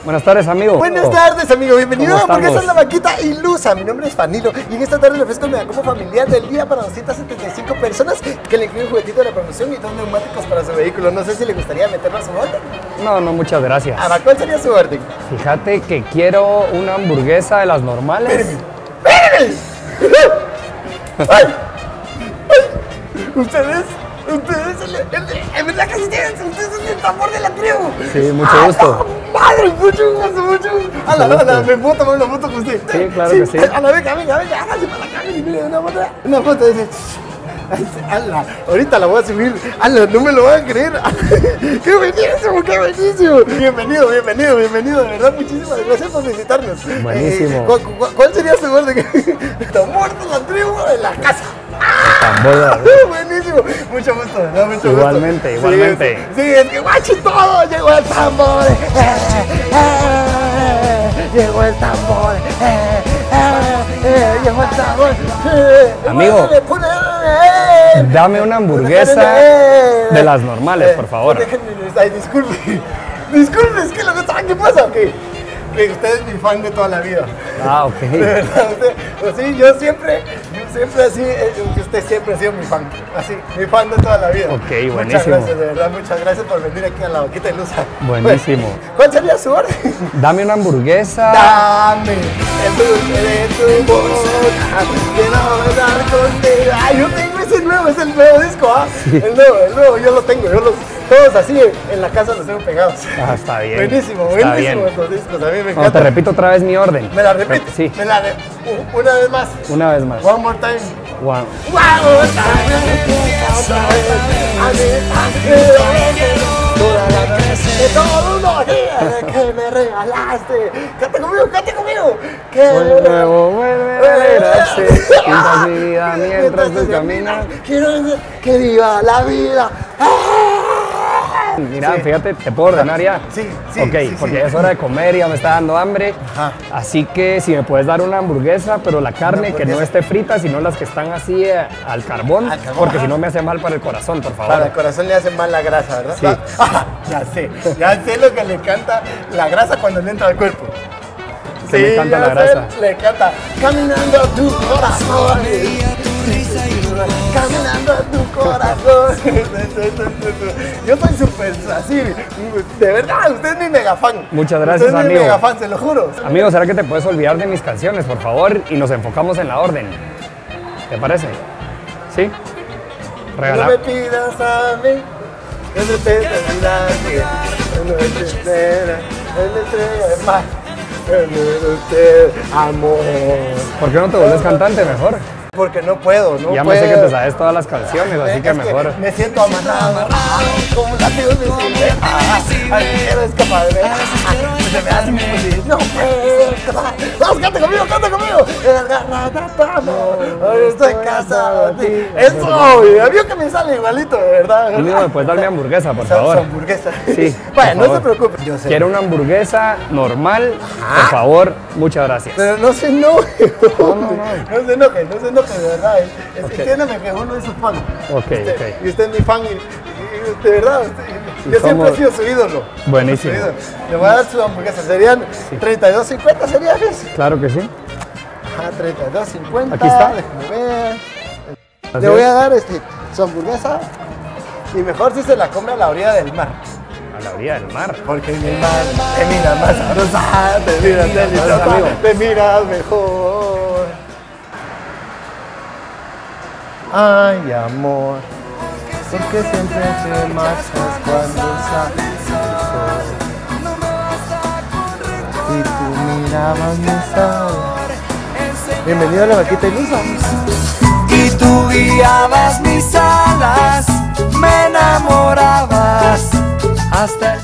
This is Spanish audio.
Buenas tardes, amigo. Buenas tardes, amigo. Bienvenido a Hamburguesas es la Vaquita Ilusa. Mi nombre es Fanilo y en esta tarde le ofrezco el megacombo familiar del día para 275 personas que le incluye un juguetito de la promoción y 2 neumáticos para su vehículo. No sé si le gustaría meterlo a su orden. No, muchas gracias. Ahora, ¿cuál sería su orden? Fíjate que quiero una hamburguesa de las normales. ¡Espérenme! ¡Ay! Ustedes, en verdad que ustedes son el tambor de la tribu. Sí, mucho gusto. Madre, mucho gusto. A me puedo tomar una foto con usted. Sí, claro que sí. A la venga, hágase para acá, mire, una foto de ese. Ala, ahorita la voy a subir. Ala, no me lo van a creer. ¡Qué buenísimo! Bienvenido, de verdad, muchísimas gracias por visitarnos. Buenísimo. ¿Cuál sería su orden? Tambor de la tribu en la casa. Buenísimo, mucho gusto, ¿verdad? Mucho igualmente, gusto. Igualmente. Sí, es que guachi todo, llegó el tambor. Llegó el tambor. Llegó el tambor. Amigo, dame una hamburguesa de las normales, por favor. Ay, disculpe, es que lo que saben qué pasa, que usted es mi fan de toda la vida. Ah, ok. De verdad, sí, yo siempre así, usted siempre ha sido mi fan, así, mi fan de toda la vida. Ok, buenísimo. Muchas gracias, de verdad, muchas gracias por venir aquí a la Vaquita Ilusa. Buenísimo. ¿Cuál sería su orden? Dame una hamburguesa. Dame el dulce de tu boca, quiero besar contigo. Ay, yo tengo es el nuevo disco, ¿ah? Sí. El nuevo, yo lo tengo, todos así en la casa los tengo pegados. Ah, está bien. Buenísimo estos discos, a mí me encanta. Te repito otra vez mi orden. ¿Me la repite? Sí. Una vez más. Una vez más. One more time. One more time. Todo uno que me regalaste. Cante conmigo. Que nuevo vuelve a alegrarse. Pintas mi vida mientras tú caminas. Quiero que viva la vida. Mira, sí. Fíjate, ¿te puedo ordenar ya? Sí. Ok, sí, porque ya es hora de comer y ya me está dando hambre. Ajá. Así que si me puedes dar una hamburguesa, pero la carne que no esté frita, sino las que están así al carbón, porque si no me hace mal para el corazón, por favor. Para el corazón le hace mal la grasa, ¿verdad? Sí. Ya sé lo que le encanta la grasa cuando le entra al cuerpo. Sí, me encanta la grasa. Le encanta. Caminando a tu corazón. Caminando a tu corazón. Yo soy súper así, de verdad, usted es mi mega fan. Muchas gracias, usted amigo. Es mi mega fan, se lo juro. Amigo, ¿será que te puedes olvidar de mis canciones, por favor? Y nos enfocamos en la orden. ¿Te parece? ¿Sí? Regala. No me pidas a mí, que no te olvidaste, no te espera, no te entrega más. Amor. ¿Por qué no te vuelves cantante mejor? Porque no puedo, Ya me sé que te sabes todas las canciones, así que mejor. Me siento amarrado, como latidos de cine. Ay, quiero escapar de se me hace imposible. No puedo escapar. Vamos, cante conmigo. Hoy estoy casado de ti. Eso, vio que me sale igualito, de verdad. Amigo, ¿me puedes dar mi hamburguesa, por favor? Su hamburguesa. Sí. Bueno, no se preocupe. Yo sé. Quiero una hamburguesa normal, por favor. Muchas gracias. Pero no se enoje. No se enoje, de verdad. Entiéndame que uno es su fan. Ok. Y usted es mi fan y de verdad, yo siempre he sido su ídolo. Buenísimo. Le voy a dar su hamburguesa. ¿Serían 32.50? ¿Sería eso? Claro que sí. Ajá, 32.50. Aquí está. Déjame ver. Le voy a dar su hamburguesa y mejor si se la come a la orilla del mar. A la orilla del mar. Porque en el mar te miras más sabrosa, te miras mejor. Ay, amor, porque siempre te marchas cuando sale el sol. Y tú mirabas mis alas. Bienvenido a la Vaquita Ilusa. Y tú guiabas mis alas, me enamorabas hasta el